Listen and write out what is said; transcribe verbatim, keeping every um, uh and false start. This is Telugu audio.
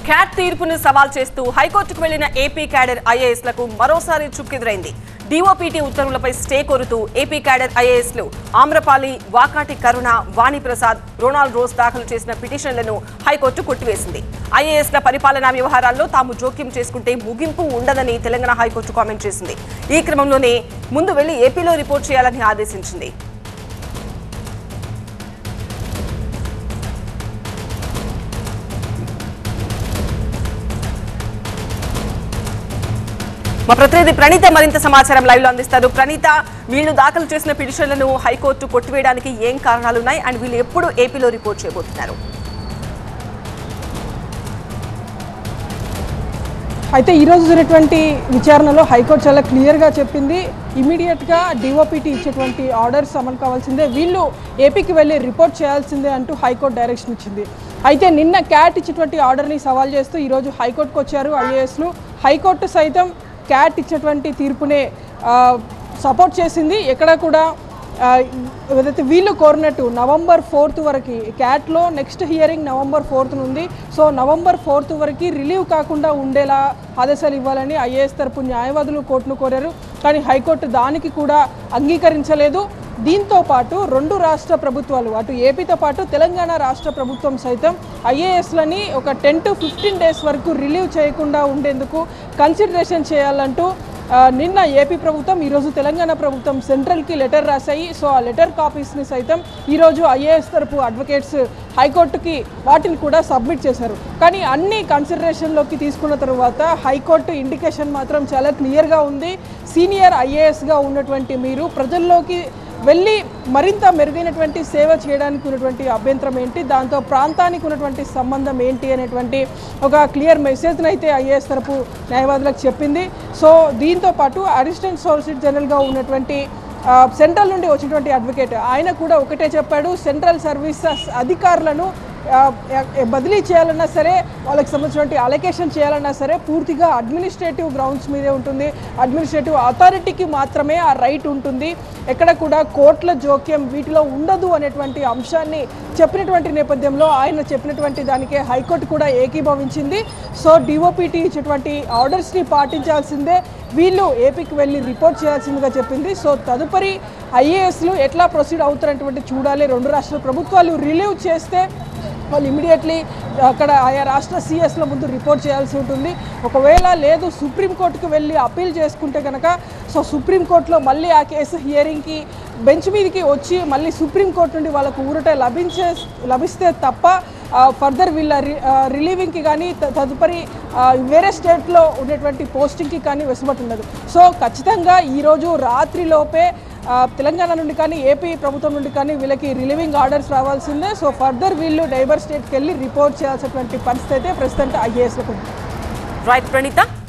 క్యాట్ తీర్పును సవాల్ చేస్తూ హైకోర్టుకు వెళ్లిన ఏపీ క్యాడర్ ఐఏఎస్లకు మరోసారి చుక్కెదురైంది. డీఓపీటీ ఉత్తర్వులపై స్టే కోరుతూ ఏపీ క్యాడర్ ఐఏఎస్లు ఆమ్రపాలి, వాకాటి కరుణ, వాణిప్రసాద్, రొనాల్డ్ రోజ్ దాఖలు చేసిన పిటిషన్లను హైకోర్టు కొట్టివేసింది. ఐఏఎస్ల పరిపాలనా వ్యవహారాల్లో తాము జోక్యం చేసుకుంటే ముగింపు ఉండదని తెలంగాణ హైకోర్టు కామెంట్ చేసింది. ఈ క్రమంలోనే ముందు వెళ్లి ఏపీలో రిపోర్ట్ చేయాలని ఆదేశించింది. మా ప్రతినిధి ప్రణీత మరింత సమాచారం లైవ్ లో అందిస్తారు. ప్రణీత, వీళ్ళు దాఖలు చేసిన పిటిషన్లను హైకోర్టు కొట్టివేయడానికి ఏం కారణాలున్నాయి అండ్ వీళ్ళు ఎప్పుడు ఏపీలో రిపోర్ట్ చేయబోతున్నారు? అయితే ఈరోజు జరిగినటువంటి విచారణలో హైకోర్టు చాలా క్లియర్గా చెప్పింది, ఇమీడియట్గా డిఓపిటీ ఇచ్చేటువంటి ఆర్డర్స్ అమలు కావాల్సిందే, వీళ్ళు ఏపీకి వెళ్ళి రిపోర్ట్ చేయాల్సిందే అంటూ హైకోర్టు డైరెక్షన్ ఇచ్చింది. అయితే నిన్న క్యాట్ ఇచ్చేటువంటి ఆర్డర్ని సవాల్ చేస్తూ ఈరోజు హైకోర్టుకు వచ్చారు ఐఏఎస్లు. హైకోర్టు సైతం క్యాట్ ఇచ్చేటువంటి తీర్పునే సపోర్ట్ చేసింది. ఎక్కడ కూడా ఏదైతే వీళ్ళు కోరినట్టు నవంబర్ ఫోర్త్ వరకు, క్యాట్లో నెక్స్ట్ హియరింగ్ నవంబర్ ఫోర్త్ ఉంది. సో నవంబర్ ఫోర్త్ వరకు రిలీవ్ కాకుండా ఉండేలా ఆదేశాలు ఇవ్వాలని ఐఏఎస్ తరపు న్యాయవాదులు కోర్టును కోరారు. కానీ హైకోర్టు దానికి కూడా అంగీకరించలేదు. దీంతో పాటు రెండు రాష్ట్ర ప్రభుత్వాలు, అటు ఏపీతో పాటు తెలంగాణ రాష్ట్ర ప్రభుత్వం సైతం ఐఏఎస్లని ఒక టెన్ టు ఫిఫ్టీన్ డేస్ వరకు రిలీవ్ చేయకుండా ఉండేందుకు కన్సిడరేషన్ చేయాలంటూ నిన్న ఏపీ ప్రభుత్వం, ఈరోజు తెలంగాణ ప్రభుత్వం సెంట్రల్కి లెటర్ రాశాయి. సో ఆ లెటర్ కాపీస్ని సైతం ఈరోజు ఐఏఎస్ తరపు అడ్వకేట్స్ హైకోర్టుకి వాటిని కూడా సబ్మిట్ చేశారు. కానీ అన్ని కన్సిడరేషన్లోకి తీసుకున్న తర్వాత హైకోర్టు ఇండికేషన్ మాత్రం చాలా క్లియర్గా ఉంది. సీనియర్ ఐఏఎస్గా ఉన్నటువంటి మీరు ప్రజల్లోకి వెళ్ళి మరింత మెరుగైనటువంటి సేవ చేయడానికి ఉన్నటువంటి అభ్యంతరం ఏంటి, దాంతో ప్రాంతానికి ఉన్నటువంటి సంబంధం ఏంటి అనేటువంటి ఒక క్లియర్ మెసేజ్ని అయితే ఐఏఎస్ తరపు న్యాయవాదులకు చెప్పింది. సో దీంతో పాటు అసిస్టెంట్ సోలిసిటర్ జనరల్గా ఉన్నటువంటి సెంట్రల్ నుండి వచ్చినటువంటి అడ్వకేట్ ఆయన కూడా ఒకటే చెప్పాడు, సెంట్రల్ సర్వీసెస్ అధికారులను బదిలీ చేయాలన్నా సరే, వాళ్ళకి సంబంధించినటువంటి అలొకేషన్ చేయాలన్నా సరే పూర్తిగా అడ్మినిస్ట్రేటివ్ గ్రౌండ్స్ మీదే ఉంటుంది, అడ్మినిస్ట్రేటివ్ అథారిటీకి మాత్రమే ఆ రైట్ ఉంటుంది, ఎక్కడ కూడా కోర్టుల జోక్యం వీటిలో ఉండదు అనేటువంటి అంశాన్ని చెప్పినటువంటి నేపథ్యంలో ఆయన చెప్పినటువంటి దానికే హైకోర్టు కూడా ఏకీభవించింది. సో డిఓపిటీ ఇచ్చేటువంటి ఆర్డర్స్ని పాటించాల్సిందే, వీళ్ళు ఏపీకి వెళ్ళి రిపోర్ట్ చేయాల్సిందిగా చెప్పింది. సో తదుపరి ఐఏఎస్లు ఎట్లా ప్రొసీడ్ అవుతారనేటువంటి చూడాలి. రెండు రాష్ట్ర ప్రభుత్వాలు రిలీవ్ చేస్తే వాళ్ళు ఇమీడియట్లీ అక్కడ ఆయా రాష్ట్ర సిఎస్ల ముందు రిపోర్ట్ చేయాల్సి ఉంటుంది. ఒకవేళ లేదు సుప్రీంకోర్టుకు వెళ్ళి అప్పీల్ చేసుకుంటే కనుక సో సుప్రీంకోర్టులో మళ్ళీ ఆ కేసు హియరింగ్కి బెంచ్ మీదకి వచ్చి మళ్ళీ సుప్రీంకోర్టు నుండి వాళ్ళకు ఊరట లభించే లభిస్తే తప్ప ఫర్దర్ వీళ్ళ రిలీవింగ్కి కానీ తదుపరి వేరే స్టేట్లో ఉండేటువంటి పోస్టింగ్కి కానీ వెసులుబాటు ఉండదు. సో ఖచ్చితంగా ఈరోజు రాత్రిలోపే తెలంగాణ నుండి కానీ ఏపీ ప్రభుత్వం నుండి కానీ వీళ్ళకి రిలీవింగ్ ఆర్డర్స్ రావాల్సిందే. సో ఫర్దర్ వీళ్ళు నైబర్ స్టేట్కి వెళ్ళి రిపోర్ట్ చేయాల్సినటువంటి పరిస్థితి అయితే ప్రస్తుతం ఐఏఎస్లకు ఉంది. రైట్ ప్రణీత.